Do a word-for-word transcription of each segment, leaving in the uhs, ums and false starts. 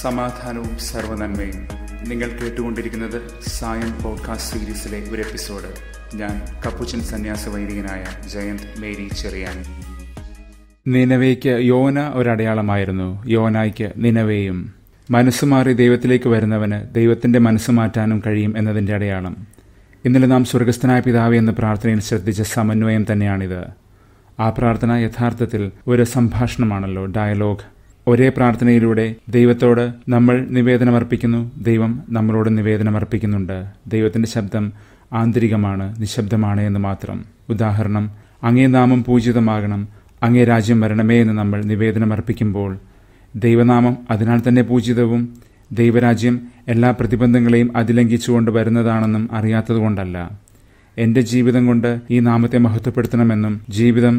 സമാധാനവും സർവ്വനന്മയും. നിങ്ങൾ കേട്ടുകൊണ്ടിരിക്കുന്നത് സായം പോഡ്കാസ്റ്റ് സീരീസിലെ ഒരു എപ്പിസോഡ്. ഞാൻ കപ്പുച്ചൻ സന്യാസ വൈദികനായ ജയന്ത് മേരി ചെറിയാൻ. നിനവേയ്ക്ക് യോന ഒരടയാളമായിരുന്നു, യോനായ്ക്ക് നിനവേയും. മനസ്സുമാറി ദൈവത്തിലേക്ക് വരുന്നവന് ദൈവത്തിന്റെ മനസ്സ് മാറ്റാനും കഴിയും എന്നതിന്റെ അടയാളം. ഇന്നലെ നാം സ്വർഗസ്ഥനായ പിതാവേ എന്ന പ്രാർത്ഥനയിൽ ശ്രദ്ധിച്ച സമന്വയം തന്നെയാണിത്. ആ പ്രാർത്ഥന യഥാർത്ഥത്തിൽ ഒരു സംഭാഷണമാണല്ലോ, ഡയലോഗ്. ഒരേ പ്രാർത്ഥനയിലൂടെ ദൈവത്തോട് നമ്മൾ നിവേദനമർപ്പിക്കുന്നു, ദൈവം നമ്മളോട് നിവേദനമർപ്പിക്കുന്നുണ്ട്. ദൈവത്തിന്റെ ശബ്ദം ആന്തരികമാണ്, നിശബ്ദമാണ് എന്ന് മാത്രം. ഉദാഹരണം, അങ്ങേ നാമം പൂജിതമാകണം, അങ്ങേ രാജ്യം വരണമേ എന്ന് നമ്മൾ നിവേദനമർപ്പിക്കുമ്പോൾ ദൈവനാമം അതിനാൽ തന്നെ പൂജിതവും ദൈവരാജ്യം എല്ലാ പ്രതിബന്ധങ്ങളെയും അതിലംഘിച്ചുകൊണ്ട് വരുന്നതാണെന്നും അറിയാത്തതുകൊണ്ടല്ല. എൻ്റെ ജീവിതം കൊണ്ട് ഈ നാമത്തെ മഹത്വപ്പെടുത്തണമെന്നും ജീവിതം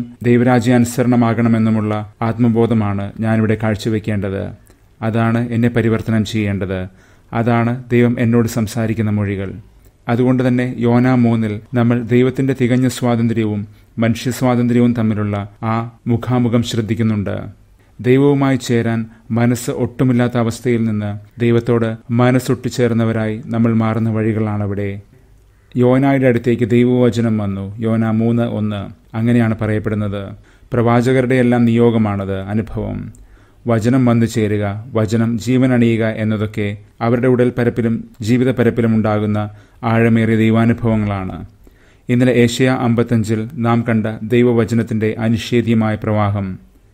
ദൈവരാജ്യാനുസരണമാകണമെന്നുമുള്ള ആത്മബോധമാണ് ഞാനിവിടെ കാഴ്ചവെക്കേണ്ടത്. അതാണ് എന്നെ പരിവർത്തനം ചെയ്യേണ്ടത്. അതാണ് ദൈവം എന്നോട് സംസാരിക്കുന്ന മൊഴികൾ. അതുകൊണ്ട് തന്നെ യോന മൂന്നിൽ നമ്മൾ ദൈവത്തിന്റെ തികഞ്ഞ സ്വാതന്ത്ര്യവും മനുഷ്യ സ്വാതന്ത്ര്യവും തമ്മിലുള്ള ആ മുഖാമുഖം ശ്രദ്ധിക്കുന്നുണ്ട്. ദൈവവുമായി ചേരാൻ മനസ്സ് ഒട്ടുമില്ലാത്ത അവസ്ഥയിൽ നിന്ന് ദൈവത്തോട് മനസ്സൊട്ടിച്ചേർന്നവരായി നമ്മൾ മാറുന്ന വഴികളാണവിടെ. യോനായുടെ അടുത്തേക്ക് ദൈവവചനം വന്നു, യോന മൂന്ന് ഒന്ന്. അങ്ങനെയാണ് പറയപ്പെടുന്നത്. പ്രവാചകരുടെ എല്ലാം നിയോഗമാണത്, അനുഭവം. വചനം വന്നു ചേരുക, വചനം ജീവനണിയുക എന്നതൊക്കെ അവരുടെ ഉടൽ പരപ്പിലും ജീവിത പരപ്പിലും ഉണ്ടാകുന്ന ആഴമേറിയ ദൈവാനുഭവങ്ങളാണ്. ഇന്നലെ ഏഷ്യ അമ്പത്തഞ്ചിൽ നാം കണ്ട ദൈവവചനത്തിന്റെ അനിഷേധ്യമായ പ്രവാഹം.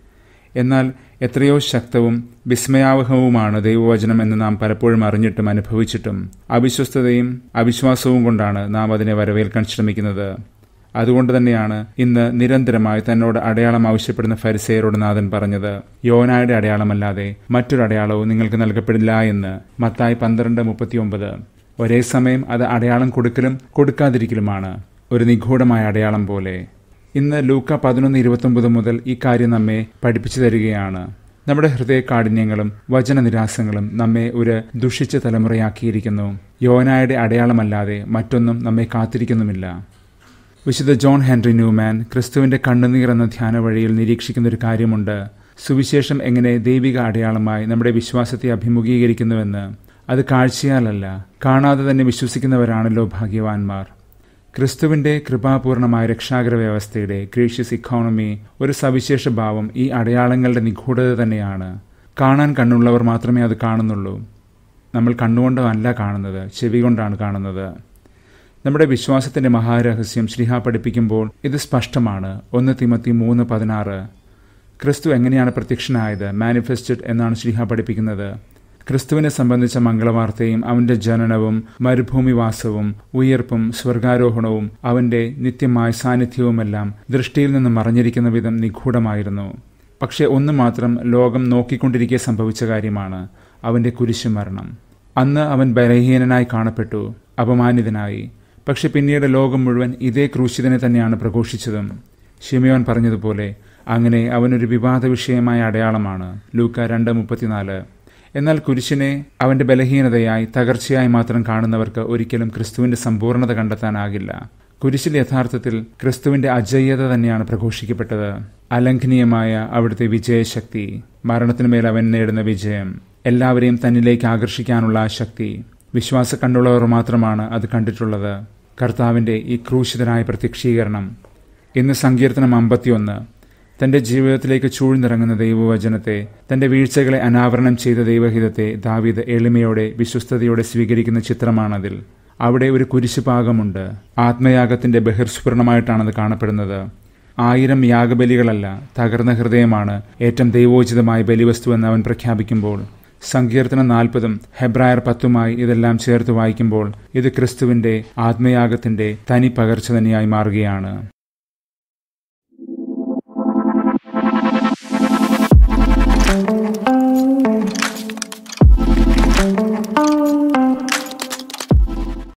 എന്നാൽ എത്രയോ ശക്തവും വിസ്മയാവഹവുമാണ് ദൈവവചനം എന്ന് നാം പലപ്പോഴും അറിഞ്ഞിട്ടും അനുഭവിച്ചിട്ടും അവിശ്വസ്തതയും അവിശ്വാസവും കൊണ്ടാണ് നാം അതിനെ വരവേൽക്കാൻ ശ്രമിക്കുന്നത്. അതുകൊണ്ട് തന്നെയാണ് ഇന്ന് നിരന്തരമായി തന്നോട് അടയാളം ആവശ്യപ്പെടുന്ന ഫരിസേയരോട് നാഥൻ പറഞ്ഞത്, യോനായുടെ അടയാളമല്ലാതെ മറ്റൊരു അടയാളവും നിങ്ങൾക്ക് നൽകപ്പെടില്ല എന്ന്. മത്തായി പന്ത്രണ്ട് മുപ്പത്തി ഒമ്പത്. ഒരേ സമയം അത് അടയാളം കൊടുക്കലും കൊടുക്കാതിരിക്കലുമാണ്, ഒരു നിഗൂഢമായ അടയാളം പോലെ. ഇന്ന് ലൂക്ക പതിനൊന്ന് ഇരുപത്തൊമ്പത് മുതൽ ഈ കാര്യം നമ്മെ പഠിപ്പിച്ചു തരികയാണ്. നമ്മുടെ ഹൃദയകാഠിന്യങ്ങളും വചനനിരാസങ്ങളും നമ്മെ ഒരു ദുഷിച്ച തലമുറയാക്കിയിരിക്കുന്നു. യോനായുടെ അടയാളമല്ലാതെ മറ്റൊന്നും നമ്മെ കാത്തിരിക്കുന്നുമില്ല. വിശുദ്ധ ജോൺ ഹെൻറി ന്യൂമാൻ ക്രിസ്തുവിന്റെ കണ്ണുനീർ എന്ന ധ്യാന വഴിയിൽ നിരീക്ഷിക്കുന്ന ഒരു കാര്യമുണ്ട്. സുവിശേഷം എങ്ങനെ ദൈവിക അടയാളമായി നമ്മുടെ വിശ്വാസത്തെ അഭിമുഖീകരിക്കുന്നുവെന്ന്. അത് കാഴ്ചയാലല്ല, കാണാതെ തന്നെ വിശ്വസിക്കുന്നവരാണല്ലോ ഭാഗ്യവാന്മാർ. ക്രിസ്തുവിന്റെ കൃപാപൂർണമായ രക്ഷാകര വ്യവസ്ഥയുടെ ഗ്രേഷ്യസ് ഇക്കോണമി ഒരു സവിശേഷ ഭാവം ഈ അടയാളങ്ങളുടെ നിഗൂഢത തന്നെയാണ്. കാണാൻ കണ്ണുള്ളവർ മാത്രമേ അത് കാണുന്നുള്ളൂ. നമ്മൾ കണ്ണുകൊണ്ടല്ല കാണുന്നത്, ചെവി കൊണ്ടാണ് കാണുന്നത്. നമ്മുടെ വിശ്വാസത്തിന്റെ മഹാരഹസ്യം ശ്ലീഹ പഠിപ്പിക്കുമ്പോൾ ഇത് സ്പഷ്ടമാണ്. ഒന്ന് തിമോത്തി മൂന്ന് പതിനാറ്. ക്രിസ്തു എങ്ങനെയാണ് പ്രത്യക്ഷനായത്, മാനിഫെസ്റ്റഡ് എന്നാണ് ശ്ലീഹ പഠിപ്പിക്കുന്നത്. ക്രിസ്തുവിനെ സംബന്ധിച്ച മംഗളവാർത്തയും അവന്റെ ജനനവും മരുഭൂമിവാസവും ഉയർപ്പും സ്വർഗാരോഹണവും അവന്റെ നിത്യമായ സാന്നിധ്യവുമെല്ലാം ദൃഷ്ടിയിൽ നിന്ന് മറഞ്ഞിരിക്കുന്ന വിധം നിഗൂഢമായിരുന്നു. പക്ഷെ ഒന്ന് മാത്രം ലോകം നോക്കിക്കൊണ്ടിരിക്കെ സംഭവിച്ച കാര്യമാണ്, അവന്റെ കുരിശുമരണം. അന്ന് അവൻ ബലഹീനനായി കാണപ്പെട്ടു, അപമാനിതനായി. പക്ഷെ പിന്നീട് ലോകം മുഴുവൻ ഇതേ ക്രൂശിതനെ തന്നെയാണ് പ്രഘോഷിച്ചതും. ശിമയോൻ പറഞ്ഞതുപോലെ അങ്ങനെ അവനൊരു വിവാദ വിഷയമായ അടയാളമാണ്. ലൂക്ക രണ്ട് മുപ്പത്തിനാല്. എന്നാൽ കുരിശിനെ അവന്റെ ബലഹീനതയായി തകർച്ചയായി മാത്രം കാണുന്നവർക്ക് ഒരിക്കലും ക്രിസ്തുവിന്റെ സമ്പൂർണ്ണത കണ്ടെത്താനാകില്ല. കുരിശിൽ യഥാർത്ഥത്തിൽ ക്രിസ്തുവിന്റെ അജയ്യത തന്നെയാണ് പ്രഘോഷിക്കപ്പെട്ടത്. അലംഘനീയമായ അവിടുത്തെ വിജയശക്തി, മരണത്തിനുമേൽ അവൻ നേടുന്ന വിജയം, എല്ലാവരെയും തന്നിലേക്ക് ആകർഷിക്കാനുള്ള ആ ശക്തി. വിശ്വാസ കണ്ടുള്ളവർ മാത്രമാണ് അത് കണ്ടിട്ടുള്ളത്. കർത്താവിന്റെ ഈ ക്രൂശിതനായ പ്രത്യക്ഷീകരണം. ഇന്ന് സങ്കീർത്തനം അമ്പത്തിയൊന്ന്. തന്റെ ജീവിതത്തിലേക്ക് ചൂഴ്ന്നിറങ്ങുന്ന ദൈവവചനത്തെ, തന്റെ വീഴ്ചകളെ അനാവരണം ചെയ്ത ദൈവഹിതത്തെ ദാവീദ് എളിമയോടെ വിശ്വസ്തയോടെ സ്വീകരിക്കുന്ന ചിത്രമാണതിൽ. അവിടെ ഒരു കുരിശുപാകമുണ്ട്. ആത്മയാഗത്തിന്റെ ബഹിർസ്ഫുരണമായിട്ടാണത് കാണപ്പെടുന്നത്. ആയിരം യാഗബലികളല്ല, തകർന്ന ഹൃദയമാണ് ഏറ്റവും ദൈവോചിതമായ ബലിവസ്തുവെന്ന് അവൻ പ്രഖ്യാപിക്കുമ്പോൾ, സങ്കീർത്തനം നാൽപ്പതും ഹെബ്രായർ പത്തുമായി ഇതെല്ലാം ചേർത്ത് വായിക്കുമ്പോൾ ഇത് ക്രിസ്തുവിന്റെ ആത്മയാഗത്തിന്റെ തനി പകർച്ച തന്നെയായി മാറുകയാണ്. Thank you.